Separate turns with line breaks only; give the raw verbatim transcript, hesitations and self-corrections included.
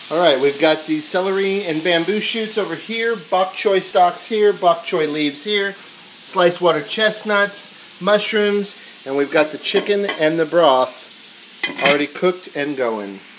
Alright, we've got the celery and bamboo shoots over here, bok choy stalks here, bok choy leaves here, sliced water chestnuts, mushrooms, and we've got the chicken and the broth already cooked and going.